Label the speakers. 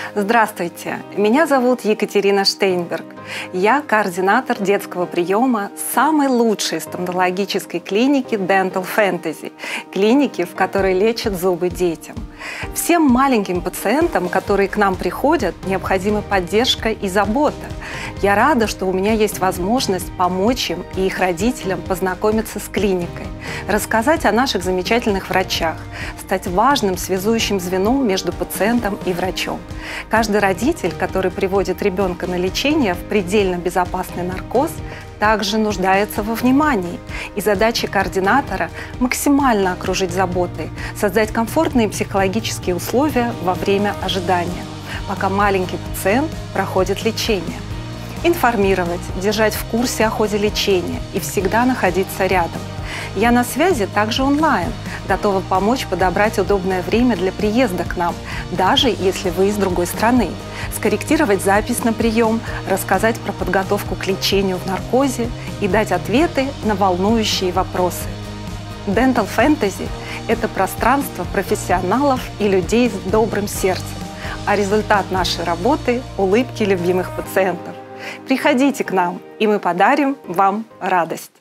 Speaker 1: Здравствуйте, меня зовут Екатерина Штейнберг. Я координатор детского приема самой лучшей стоматологической клиники Dental Fantasy, клиники, в которой лечат зубы детям. Всем маленьким пациентам, которые к нам приходят, необходима поддержка и забота. Я рада, что у меня есть возможность помочь им и их родителям познакомиться с клиникой, рассказать о наших замечательных врачах, стать важным связующим звеном между пациентом и врачом. Каждый родитель, который приводит ребенка на лечение в предельно безопасный наркоз, также нуждается во внимании. И задача координатора – максимально окружить заботой, создать комфортные психологические условия во время ожидания, пока маленький пациент проходит лечение. Информировать, держать в курсе о ходе лечения и всегда находиться рядом. Я на связи также онлайн, готова помочь подобрать удобное время для приезда к нам, даже если вы из другой страны, скорректировать запись на прием, рассказать про подготовку к лечению в наркозе и дать ответы на волнующие вопросы. Dental Fantasy – это пространство профессионалов и людей с добрым сердцем, а результат нашей работы – улыбки любимых пациентов. Приходите к нам, и мы подарим вам радость.